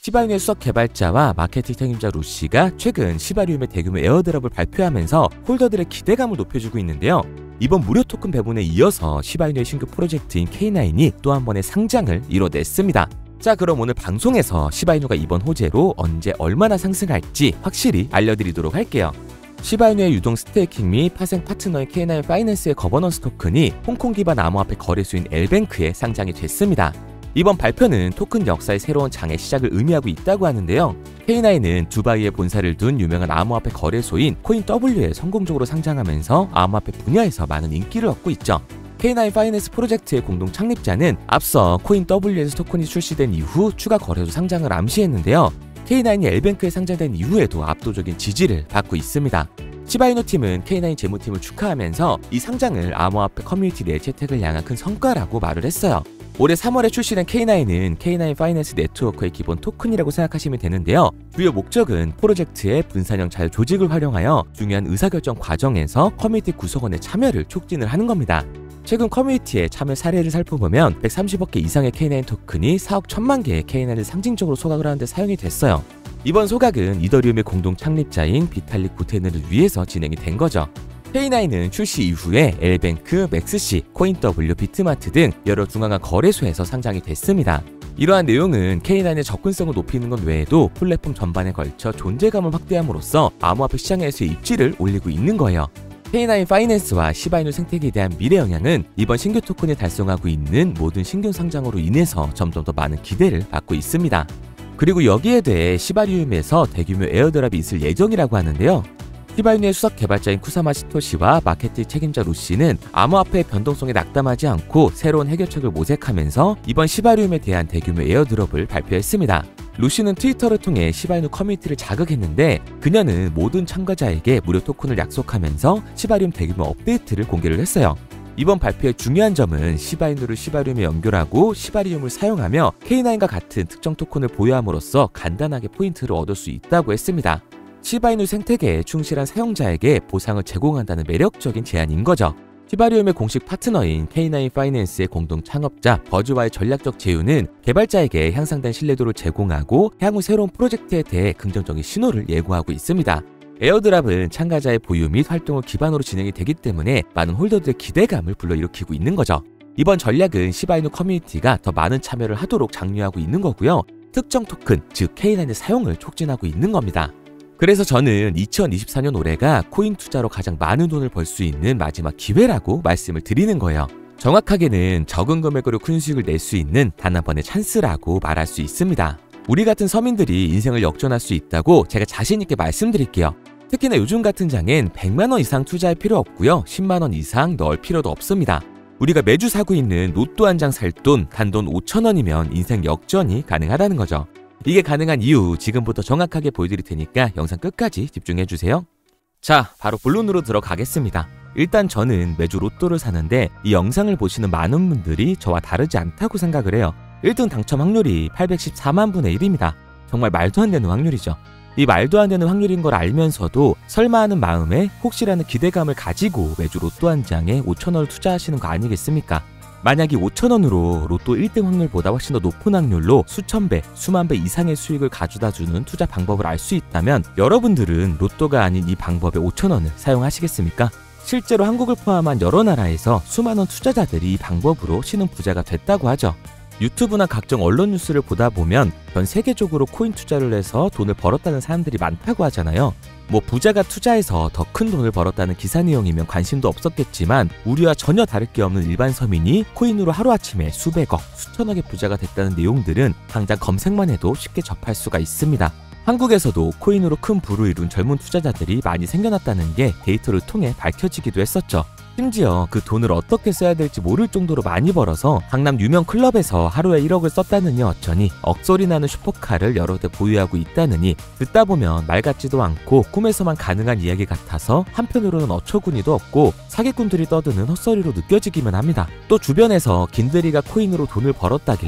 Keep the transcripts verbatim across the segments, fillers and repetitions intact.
시바이누의 수석 개발자와 마케팅 책임자 루시가 최근 시바리움의 대규모 에어드랍을 발표하면서 홀더들의 기대감을 높여주고 있는데요. 이번 무료 토큰 배분에 이어서 시바이누의 신규 프로젝트인 케이 나인이 또 한 번의 상장을 이뤄냈습니다. 자, 그럼 오늘 방송에서 시바이누가 이번 호재로 언제 얼마나 상승할지 확실히 알려드리도록 할게요. 시바이누의 유동 스테이킹 및 파생 파트너인 케이 나인 파이낸스의 거버넌스 토큰이 홍콩 기반 암호화폐 거래소인 엘뱅크에 상장이 됐습니다. 이번 발표는 토큰 역사의 새로운 장의 시작을 의미하고 있다고 하는데요. 케이 나인은 두바이에 본사를 둔 유명한 암호화폐 거래소인 코인더블유에 성공적으로 상장하면서 암호화폐 분야에서 많은 인기를 얻고 있죠. 케이 나인 파이낸스 프로젝트의 공동 창립자는 앞서 코인더블유에서 토큰이 출시된 이후 추가 거래소 상장을 암시했는데요. 케이 나인이 엘뱅크에 상장된 이후에도 압도적인 지지를 받고 있습니다. 시바이누 팀은 케이 나인 재무팀을 축하하면서 이 상장을 암호화폐 커뮤니티 내 채택을 향한 큰 성과라고 말을 했어요. 올해 삼월에 출시된 케이 나인은 케이 나인 파이낸스 네트워크의 기본 토큰이라고 생각하시면 되는데요. 주요 목적은 프로젝트의 분산형 잘 조직을 활용하여 중요한 의사결정 과정에서 커뮤니티 구성원의 참여를 촉진을 하는 겁니다. 최근 커뮤니티의 참여 사례를 살펴보면 백삼십억 개 이상의 케이 나인 토큰이 사억 천만 개의 케이 나인을 상징적으로 소각을 하는데 사용이 됐어요. 이번 소각은 이더리움의 공동 창립자인 비탈릭 부테는을 위해서 진행이 된 거죠. 케이 나인은 출시 이후에 엘뱅크, 맥스시, 코인더블유, 비트마트 등 여러 중앙화 거래소에서 상장이 됐습니다. 이러한 내용은 케이 나인의 접근성을 높이는 것 외에도 플랫폼 전반에 걸쳐 존재감을 확대함으로써 암호화폐 시장에서의 입지를 올리고 있는 거예요. 케이 나인 파이낸스와 시바이누 생태계에 대한 미래 영향은 이번 신규 토큰이 달성하고 있는 모든 신규 상장으로 인해서 점점 더 많은 기대를 받고 있습니다. 그리고 여기에 대해 시바리움에서 대규모 에어드랍이 있을 예정이라고 하는데요. 시바이누의 수석 개발자인 쿠사마 시토시와 마케팅 책임자 루시는 암호화폐의 변동성에 낙담하지 않고 새로운 해결책을 모색하면서 이번 시바리움에 대한 대규모 에어드롭을 발표했습니다. 루시는 트위터를 통해 시바이누 커뮤니티를 자극했는데 그녀는 모든 참가자에게 무료 토큰을 약속하면서 시바리움 대규모 업데이트를 공개를 했어요. 이번 발표의 중요한 점은 시바이누를 시바리움에 연결하고 시바리움을 사용하며 케이 나인과 같은 특정 토큰을 보유함으로써 간단하게 포인트를 얻을 수 있다고 했습니다. 시바이누 생태계에 충실한 사용자에게 보상을 제공한다는 매력적인 제안인 거죠. 시바리움의 공식 파트너인 케이 나인 파이낸스의 공동 창업자 버즈와의 전략적 제휴는 개발자에게 향상된 신뢰도를 제공하고 향후 새로운 프로젝트에 대해 긍정적인 신호를 예고하고 있습니다. 에어드랍은 참가자의 보유 및 활동을 기반으로 진행이 되기 때문에 많은 홀더들의 기대감을 불러일으키고 있는 거죠. 이번 전략은 시바이누 커뮤니티가 더 많은 참여를 하도록 장려하고 있는 거고요. 특정 토큰, 즉 케이 나인의 사용을 촉진하고 있는 겁니다. 그래서 저는 이천이십사 년 올해가 코인 투자로 가장 많은 돈을 벌 수 있는 마지막 기회라고 말씀을 드리는 거예요. 정확하게는 적은 금액으로 큰 수익을 낼 수 있는 단 한 번의 찬스라고 말할 수 있습니다. 우리 같은 서민들이 인생을 역전할 수 있다고 제가 자신 있게 말씀드릴게요. 특히나 요즘 같은 장엔 백만 원 이상 투자할 필요 없고요. 십만 원 이상 넣을 필요도 없습니다. 우리가 매주 사고 있는 로또 한 장 살 돈, 단돈 오천 원이면 인생 역전이 가능하다는 거죠. 이게 가능한 이유 지금부터 정확하게 보여드릴 테니까 영상 끝까지 집중해주세요. 자, 바로 본론으로 들어가겠습니다. 일단 저는 매주 로또를 사는데 이 영상을 보시는 많은 분들이 저와 다르지 않다고 생각을 해요. 일 등 당첨 확률이 팔백십사만 분의 일입니다. 정말 말도 안 되는 확률이죠. 이 말도 안 되는 확률인 걸 알면서도 설마 하는 마음에 혹시라는 기대감을 가지고 매주 로또 한 장에 오천 원을 투자하시는 거 아니겠습니까? 만약 이 오천 원으로 로또 일 등 확률보다 훨씬 더 높은 확률로 수천 배, 수만 배 이상의 수익을 가져다주는 투자 방법을 알 수 있다면 여러분들은 로또가 아닌 이 방법에 오천 원을 사용하시겠습니까? 실제로 한국을 포함한 여러 나라에서 수많은 투자자들이 이 방법으로 신흥 부자가 됐다고 하죠. 유튜브나 각종 언론 뉴스를 보다 보면 전 세계적으로 코인 투자를 해서 돈을 벌었다는 사람들이 많다고 하잖아요. 뭐 부자가 투자해서 더 큰 돈을 벌었다는 기사 내용이면 관심도 없었겠지만 우리와 전혀 다를 게 없는 일반 서민이 코인으로 하루아침에 수백억, 수천억의 부자가 됐다는 내용들은 당장 검색만 해도 쉽게 접할 수가 있습니다. 한국에서도 코인으로 큰 부를 이룬 젊은 투자자들이 많이 생겨났다는 게 데이터를 통해 밝혀지기도 했었죠. 심지어 그 돈을 어떻게 써야 될지 모를 정도로 많이 벌어서 강남 유명 클럽에서 하루에 일억을 썼다느니 어쩌니 억소리 나는 슈퍼카를 여러 대 보유하고 있다느니 듣다 보면 말 같지도 않고 꿈에서만 가능한 이야기 같아서 한편으로는 어처구니도 없고 사기꾼들이 떠드는 헛소리로 느껴지기만 합니다. 또 주변에서 긴드리가 코인으로 돈을 벌었다길래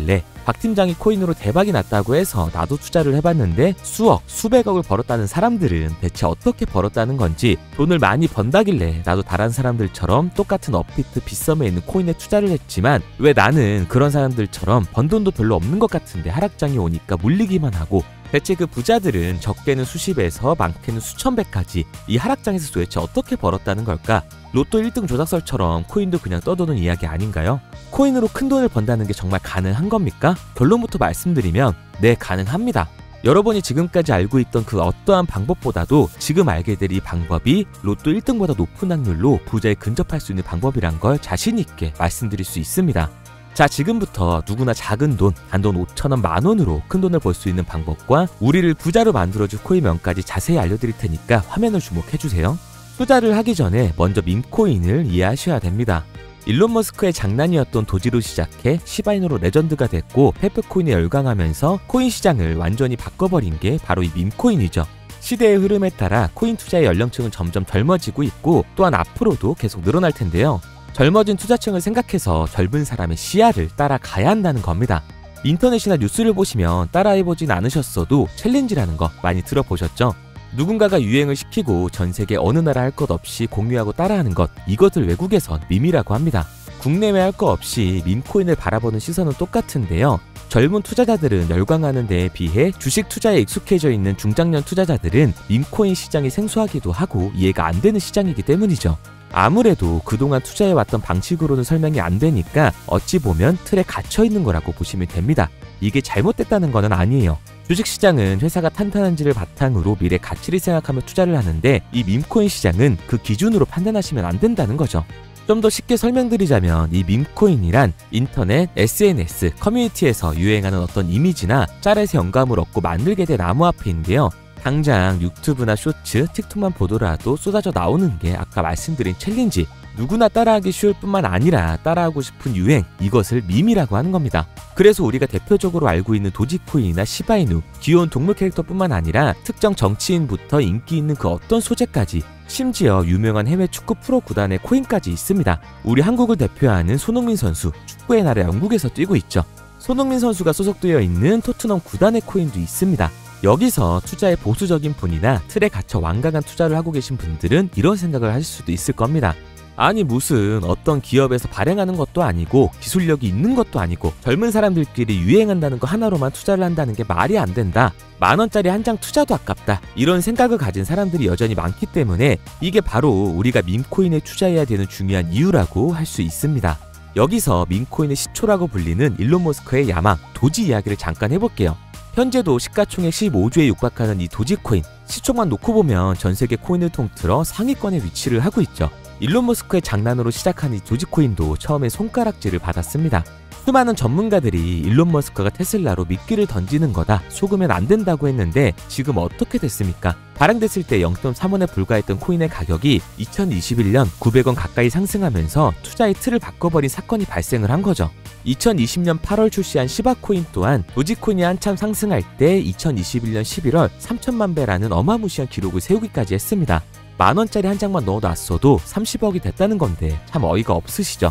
박 팀장이 코인으로 대박이 났다고 해서 나도 투자를 해봤는데 수억, 수백억을 벌었다는 사람들은 대체 어떻게 벌었다는 건지, 돈을 많이 번다길래 나도 다른 사람들처럼 똑같은 업비트 빗썸에 있는 코인에 투자를 했지만 왜 나는 그런 사람들처럼 번 돈도 별로 없는 것 같은데 하락장이 오니까 물리기만 하고, 대체 그 부자들은 적게는 수십에서 많게는 수천배까지 이 하락장에서 도대체 어떻게 벌었다는 걸까? 로또 일 등 조작설처럼 코인도 그냥 떠도는 이야기 아닌가요? 코인으로 큰 돈을 번다는 게 정말 가능한 겁니까? 결론부터 말씀드리면 네, 가능합니다. 여러분이 지금까지 알고 있던 그 어떠한 방법보다도 지금 알게 될 이 방법이 로또 일 등보다 높은 확률로 부자에 근접할 수 있는 방법이란 걸 자신 있게 말씀드릴 수 있습니다. 자, 지금부터 누구나 작은 돈, 단돈 오천 원, 만 원으로 큰 돈을 벌 수 있는 방법과 우리를 부자로 만들어줄 코인명까지 자세히 알려드릴 테니까 화면을 주목해주세요. 투자를 하기 전에 먼저 밈코인을 이해하셔야 됩니다. 일론 머스크의 장난이었던 도지로 시작해 시바이누로 레전드가 됐고 페페코인에 열광하면서 코인 시장을 완전히 바꿔버린 게 바로 이 밈코인이죠. 시대의 흐름에 따라 코인 투자의 연령층은 점점 젊어지고 있고 또한 앞으로도 계속 늘어날 텐데요. 젊어진 투자층을 생각해서 젊은 사람의 시야를 따라가야 한다는 겁니다. 인터넷이나 뉴스를 보시면 따라해보진 않으셨어도 챌린지라는 거 많이 들어보셨죠? 누군가가 유행을 시키고 전 세계 어느 나라 할 것 없이 공유하고 따라하는 것, 이것을 외국에선 밈이라고 합니다. 국내외 할 거 없이 밈코인을 바라보는 시선은 똑같은데요. 젊은 투자자들은 열광하는 데에 비해 주식 투자에 익숙해져 있는 중장년 투자자들은 밈코인 시장이 생소하기도 하고 이해가 안 되는 시장이기 때문이죠. 아무래도 그동안 투자해왔던 방식으로는 설명이 안 되니까 어찌 보면 틀에 갇혀있는 거라고 보시면 됩니다. 이게 잘못됐다는 건 아니에요. 주식시장은 회사가 탄탄한지를 바탕으로 미래 가치를 생각하며 투자를 하는데 이 밈코인 시장은 그 기준으로 판단하시면 안 된다는 거죠. 좀 더 쉽게 설명드리자면 이 밈코인이란 인터넷, 에스엔에스, 커뮤니티에서 유행하는 어떤 이미지나 짤에서 영감을 얻고 만들게 된 암호화폐인데요. 당장 유튜브나 쇼츠, 틱톡만 보더라도 쏟아져 나오는 게 아까 말씀드린 챌린지, 누구나 따라하기 쉬울 뿐만 아니라 따라하고 싶은 유행, 이것을 밈이라고 하는 겁니다. 그래서 우리가 대표적으로 알고 있는 도지코인이나 시바이누, 귀여운 동물 캐릭터뿐만 아니라 특정 정치인부터 인기 있는 그 어떤 소재까지, 심지어 유명한 해외 축구 프로 구단의 코인까지 있습니다. 우리 한국을 대표하는 손흥민 선수, 축구의 나라 영국에서 뛰고 있죠. 손흥민 선수가 소속되어 있는 토트넘 구단의 코인도 있습니다. 여기서 투자에 보수적인 분이나 틀에 갇혀 완강한 투자를 하고 계신 분들은 이런 생각을 하실 수도 있을 겁니다. 아니 무슨 어떤 기업에서 발행하는 것도 아니고 기술력이 있는 것도 아니고 젊은 사람들끼리 유행한다는 거 하나로만 투자를 한다는 게 말이 안 된다. 만 원짜리 한 장 투자도 아깝다. 이런 생각을 가진 사람들이 여전히 많기 때문에 이게 바로 우리가 밈코인에 투자해야 되는 중요한 이유라고 할 수 있습니다. 여기서 밈코인의 시초라고 불리는 일론 머스크의 야망, 도지 이야기를 잠깐 해볼게요. 현재도 시가총액 십오조에 육박하는 이 도지코인, 시총만 놓고 보면 전세계 코인을 통틀어 상위권에 위치를 하고 있죠. 일론 머스크의 장난으로 시작한 이 도지코인도 처음에 손가락질을 받았습니다. 수많은 전문가들이 일론 머스크가 테슬라로 미끼를 던지는 거다, 속으면 안 된다고 했는데 지금 어떻게 됐습니까? 발행됐을 때 영 점 삼 원에 불과했던 코인의 가격이 이천이십일 년 구백 원 가까이 상승하면서 투자의 틀을 바꿔버린 사건이 발생을 한 거죠. 이천이십 년 팔월 출시한 시바코인 또한 도지코인이 한참 상승할 때 이천이십일 년 십일월 삼천만 배라는 어마무시한 기록을 세우기까지 했습니다. 만 원짜리 한 장만 넣어놨어도 삼십억이 됐다는 건데 참 어이가 없으시죠?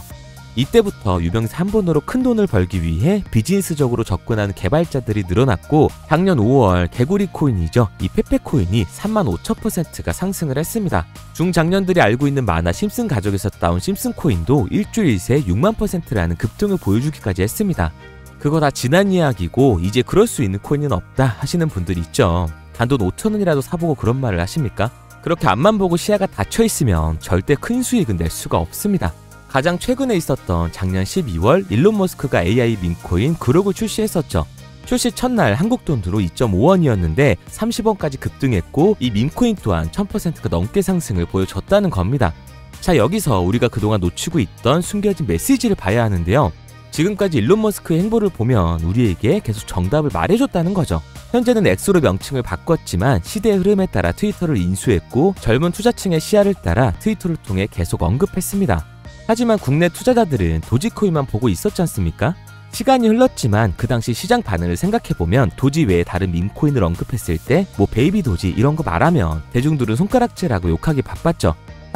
이때부터 유명세 한 번으로 큰 돈을 벌기 위해 비즈니스적으로 접근하는 개발자들이 늘어났고 작년 오월 개구리 코인이죠. 이 페페코인이 삼만 오천 퍼센트가 상승을 했습니다. 중장년들이 알고 있는 만화 심슨 가족에서 따온 심슨 코인도 일주일 새 육만 퍼센트라는 급등을 보여주기까지 했습니다. 그거 다 지난 이야기고 이제 그럴 수 있는 코인은 없다 하시는 분들이 있죠. 단돈 오천 원이라도 사보고 그런 말을 하십니까? 그렇게 앞만 보고 시야가 닫혀있으면 절대 큰 수익은 낼 수가 없습니다. 가장 최근에 있었던 작년 십이월 일론 머스크가 에이아이 밈코인 그록을 출시했었죠. 출시 첫날 한국 돈으로 이 점 오 원이었는데 삼십 원까지 급등했고 이 밈코인 또한 천 퍼센트가 넘게 상승을 보여줬다는 겁니다. 자, 여기서 우리가 그동안 놓치고 있던 숨겨진 메시지를 봐야 하는데요. 지금까지 일론 머스크의 행보를 보면 우리에게 계속 정답을 말해줬다는 거죠. 현재는 엑소로 명칭을 바꿨지만 시대의 흐름에 따라 트위터를 인수했고 젊은 투자층의 시야를 따라 트위터를 통해 계속 언급했습니다. 하지만 국내 투자자들은 도지코인만 보고 있었지 않습니까? 시간이 흘렀지만 그 당시 시장 반응을 생각해보면 도지 외에 다른 밈코인을 언급했을 때 뭐 베이비 도지 이런 거 말하면 대중들은 손가락질하고 욕하기 바빴죠.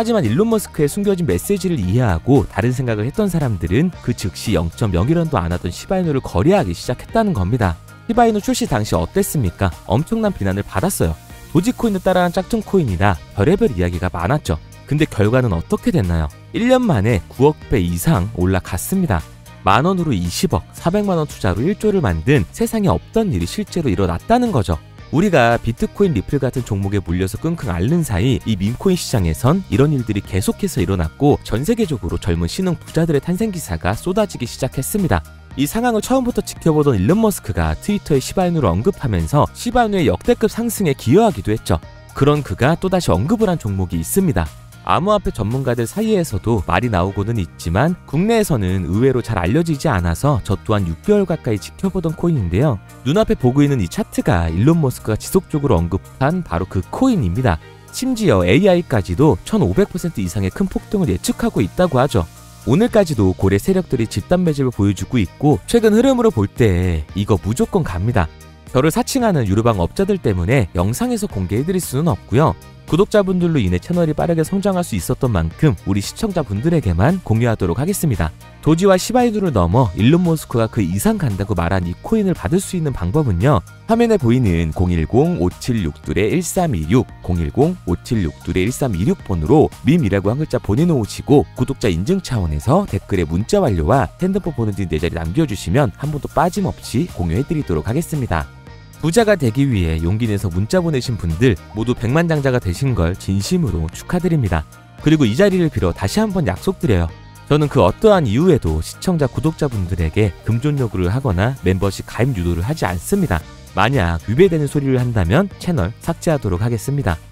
하지만 일론 머스크의 숨겨진 메시지를 이해하고 다른 생각을 했던 사람들은 그 즉시 영 점 영일 원도 안 하던 시바이누를 거래하기 시작했다는 겁니다. 시바이누 출시 당시 어땠습니까? 엄청난 비난을 받았어요. 도지코인을 따라한 짝퉁 코인이다. 별의별 이야기가 많았죠. 근데 결과는 어떻게 됐나요? 일 년 만에 구억 배 이상 올라갔습니다. 만원으로 이십억, 사백만 원 투자로 일조를 만든 세상에 없던 일이 실제로 일어났다는 거죠. 우리가 비트코인, 리플 같은 종목에 물려서 끙끙 앓는 사이 이 밈코인 시장에선 이런 일들이 계속해서 일어났고 전 세계적으로 젊은 신흥 부자들의 탄생 기사가 쏟아지기 시작했습니다. 이 상황을 처음부터 지켜보던 일론 머스크가 트위터에 시바이누를 언급하면서 시바이누의 역대급 상승에 기여하기도 했죠. 그런 그가 또다시 언급을 한 종목이 있습니다. 암호화폐 전문가들 사이에서도 말이 나오고는 있지만 국내에서는 의외로 잘 알려지지 않아서 저 또한 육 개월 가까이 지켜보던 코인인데요. 눈앞에 보고 있는 이 차트가 일론 머스크가 지속적으로 언급한 바로 그 코인입니다. 심지어 에이아이까지도 천오백 퍼센트 이상의 큰 폭등을 예측하고 있다고 하죠. 오늘까지도 고래 세력들이 집단 매집을 보여주고 있고 최근 흐름으로 볼 때 이거 무조건 갑니다. 저를 사칭하는 유료방 업자들 때문에 영상에서 공개해드릴 수는 없고요. 구독자분들로 인해 채널이 빠르게 성장할 수 있었던 만큼 우리 시청자분들에게만 공유하도록 하겠습니다. 도지와 시바이누를 넘어 일론 머스크가 그 이상 간다고 말한 이 코인을 받을 수 있는 방법은요. 화면에 보이는 공일공 오칠육 일삼이육 공일공 오칠육 일삼이육 번으로 밈이라고 한 글자 보내놓으시고 구독자 인증 차원에서 댓글에 문자 완료와 핸드폰 번호 등 네 자리 남겨주시면 한 번도 빠짐없이 공유해드리도록 하겠습니다. 부자가 되기 위해 용기 내서 문자 보내신 분들 모두 백만장자가 되신 걸 진심으로 축하드립니다. 그리고 이 자리를 빌어 다시 한번 약속드려요. 저는 그 어떠한 이유에도 시청자 구독자분들에게 금전 요구를 하거나 멤버십 가입 유도를 하지 않습니다. 만약 위배되는 소리를 한다면 채널 삭제하도록 하겠습니다.